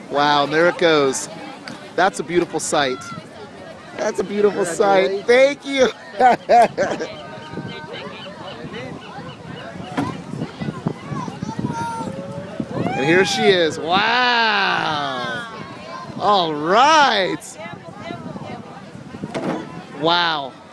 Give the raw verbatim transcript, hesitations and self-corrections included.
Wow, and there it goes. That's a beautiful sight. That's a beautiful sight. Thank you. And here she is. Wow. All right. Wow.